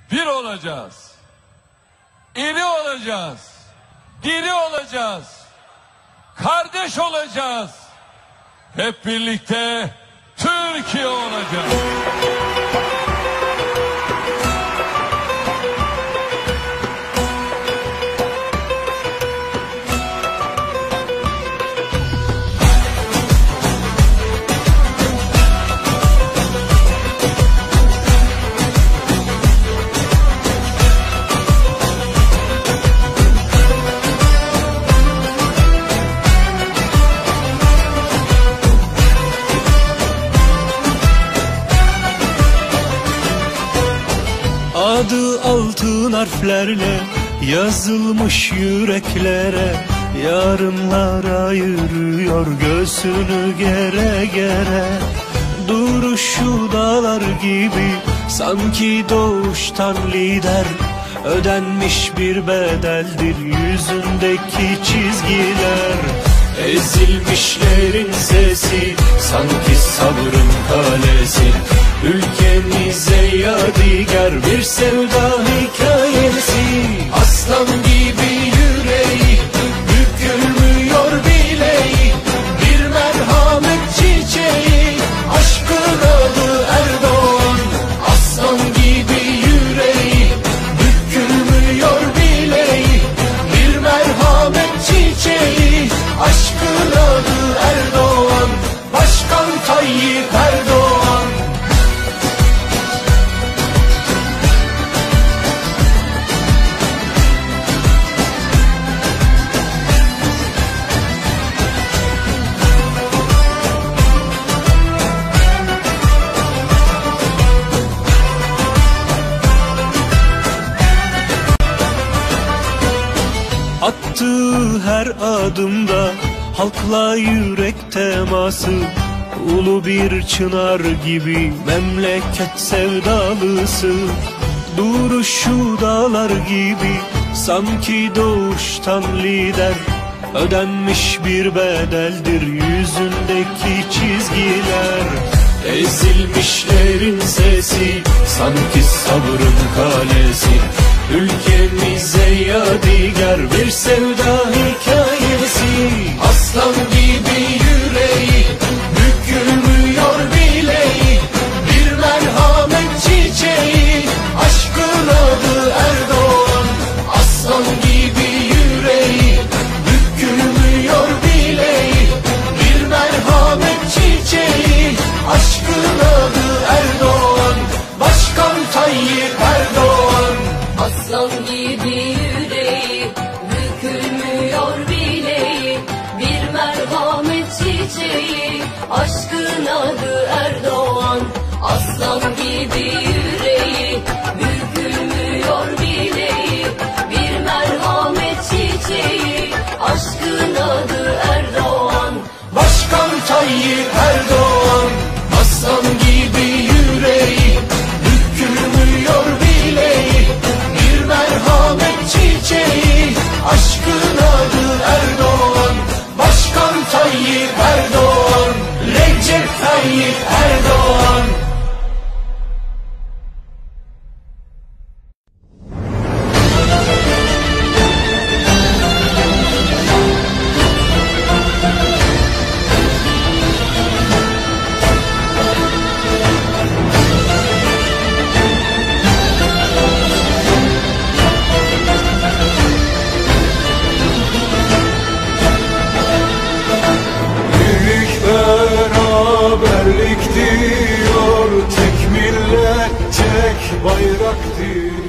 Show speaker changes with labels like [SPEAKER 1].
[SPEAKER 1] bir olacağız. İri olacağız. Diri olacağız. Kardeş olacağız. Hep birlikte Türkiye olacağız.
[SPEAKER 2] Adı altın harflerle yazılmış yüreklere, yarınlar ayırıyor göğsünü gere gere. Duruşu dağlar gibi sanki doğuştan lider, ödenmiş bir bedeldir yüzündeki çizgiler. Ezilmişlerin sesi sanki sabrın kalesi, ülkemize yadigar bir sevda hikayesi. Aslan gibi yüreği, bükülmüyor bileği, bir merhamet çiçeği, aşkın adı Erdoğan. Aslan gibi yüreği, bükülmüyor bileği, bir merhamet çiçeği, aşkın adı Erdoğan. Başkan Tayyip Erdoğan. Attığı her adımda halkla yürek teması, ulu bir çınar gibi memleket sevdalısı. Duruşu dağlar gibi sanki doğuştan lider, ödenmiş bir bedeldir yüzündeki çizgiler. Ezilmişlerin sesi sanki sabrın kalesi, ülkemize yadigar bir sevda hikayesi. Aslan gibi yüreği, bükülmüyor bileği, bir merhamet çiçeği, aşkın adı Erdoğan. Aslan gibi yüreği, bükülmüyor bileği, bir merhamet çiçeği, aşkın adı Erdoğan. Başkan Tayyip Erdoğan.
[SPEAKER 3] Aslan gibi yüreği, bükülmüyor bileği, bir merhamet çiçeği, aşkın adı Erdoğan. Aslan gibi yüreği, bükülmüyor bileği, bir merhamet çiçeği, aşkın adı Erdoğan.
[SPEAKER 2] Başkan Tayyip Erdoğan. Aslan gibi yüreği, bükülmüyor bileği, bir merhamet çiçeği, aşkın adı Erdoğan. Başkan Tayyip Erdoğan. Recep Tayyip Erdoğan.
[SPEAKER 4] Beraberlik diyor, tek millet, tek bayrak diyor.